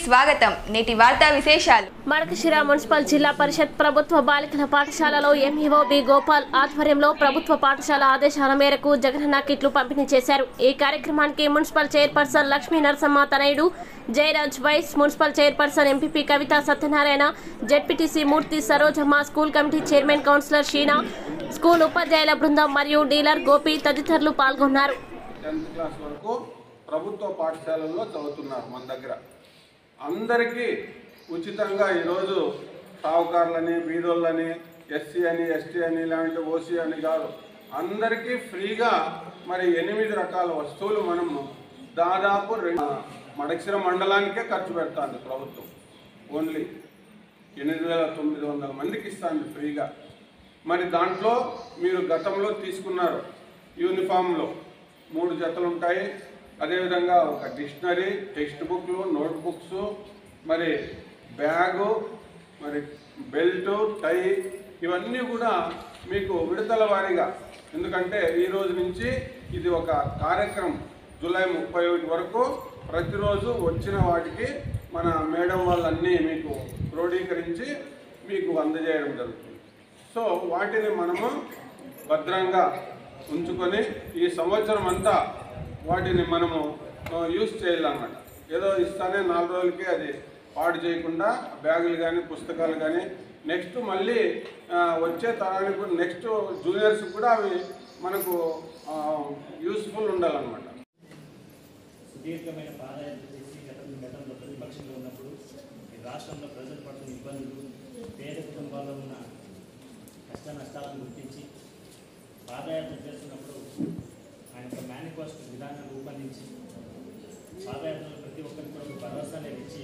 స్వాగతం. నేటి వార్తా విశేషాలు. మడకశిర మున్సిపల్ జిల్లా పరిషత్ ప్రభుత్వ బాలికల పాఠశాలలో ఎంఈఓ బి గోపాల్ ఆధ్వర్యంలో ప్రభుత్వ పాఠశాల ఆదేశాల మేరకు జగనన్న కిట్లు పంపిణీ చేశారు. ఈ కార్యక్రమానికి మున్సిపల్ చైర్పర్సన్ లక్ష్మీ నరసమ్మ తనయుడు Jayaraj, vice municipal chairperson MPP Kavitha Satyanarayana, ZPTC Murthy Sarojamma, school committee chairman councillor Sheena, school ఉపాధ్యాయుల బృందం మరియు డీలర్ గోపి తదితరులు పాల్గొన్నారు. ప్రభుత్వ పాఠశాలల్లో చదువుతున్నారు. మన దగ్గర అందరికీ ఉచితంగా ఈరోజు సావుకారులని, బీదోళ్ళని, ఎస్సీ అని, ఎస్టీ అని, లేదంటే ఓసీ అని కాదు, అందరికీ ఫ్రీగా మరి 8 రకాల వస్తువులు మనము దాదాపు మడకశిర మండలానికే ఖర్చు పెడుతుంది ప్రభుత్వం. ఓన్లీ 8,900 మందికి ఇస్తుంది ఫ్రీగా. మరి దాంట్లో మీరు గతంలో తీసుకున్నారు యూనిఫామ్లో 3 జతలు ఉంటాయి. అదేవిధంగా ఒక డిక్షనరీ, టెక్స్ట్ బుక్లు, నోట్ బుక్స్, మరి బ్యాగు, మరి బెల్టు, టై, ఇవన్నీ కూడా మీకు విడతల వారీగా, ఎందుకంటే ఈ రోజు నుంచి ఇది ఒక కార్యక్రమం జూలై 31 వరకు ప్రతిరోజు వచ్చిన వాటికి మన మేడం వాళ్ళన్నీ మీకు క్రోడీకరించి మీకు అందజేయడం జరుగుతుంది. సో వాటిని మనము భద్రంగా ఉంచుకొని ఈ సంవత్సరం అంతా వాటిని మనము యూజ్ చేయాలన్నమాట. ఏదో ఇస్తానే 4 రోజులకి అది పాడు చేయకుండా బ్యాగులు కానీ, పుస్తకాలు కానీ నెక్స్ట్ మళ్ళీ వచ్చే తరానికి, నెక్స్ట్ జూనియర్స్ కూడా అవి మనకు యూస్ఫుల్ ఉండాలన్నమాట. సుదీర్ఘమైన పాదయాత్ర చేసి గతంలో ప్రతిపక్షంలో ఉన్నప్పుడు ఈ రాష్ట్రంలో ప్రజలు పడుతున్న ఇబ్బందులు, పేద కుటుంబాల్లో ఉన్న కష్ట నష్టాలను గుర్తించి పాదయాత్ర చేస్తున్నప్పుడు ఆయన ఒక మేనిఫెస్టో విధానం రూపొందించి పాదయాత్రలో ప్రతి ఒక్కరికి కూడా ఒక భరోసానే ఇచ్చి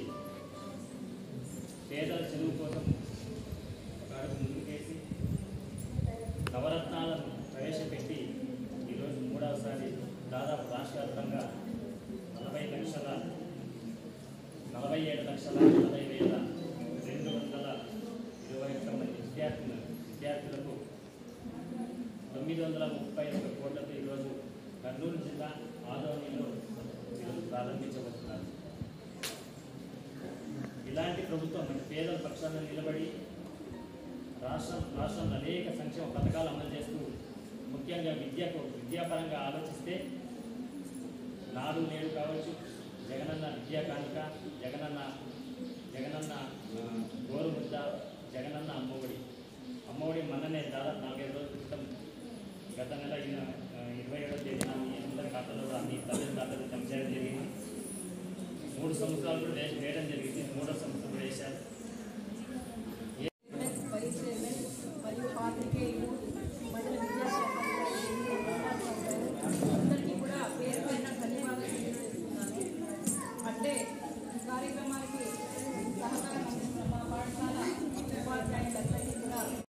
పేదల చదువు కోసం ఒక అడుగు ముందుకేసి నవరత్నాలను ప్రవేశపెట్టి ఈరోజు 3వసారి దాదాపు రాష్ట్ర వ్యాప్తంగా 47,40,221 మంది విద్యార్థులకు 931 కోట్లతో ఈరోజు కర్నూలు జిల్లా ఆదోనిలో ఈరోజు ప్రారంభించబోతున్నారు. ఇలాంటి ప్రభుత్వం మన పేదల పక్షాన నిలబడి రాష్ట్రంలో అనేక సంక్షేమ పథకాలు అమలు చేస్తూ, ముఖ్యంగా విద్యాపరంగా ఆలోచిస్తే నాడు నేడు కావచ్చు, జగనన్న విద్యా కానుక, జగనన్న గోరుముద్ద, జగనన్న అమ్మఒడి మొన్ననే దాదాపు 4-5 రోజుల క్రితం గత నెల 27వ తేదీన మీ అందరి ఖాతాలో కూడా అన్ని తల్లి ఖాతాలు జమ చేయడం జరిగింది. 3 సంవత్సరాలు కూడా వేయడం జరిగింది. 3వ సంవత్సరం కూడా వేశారు.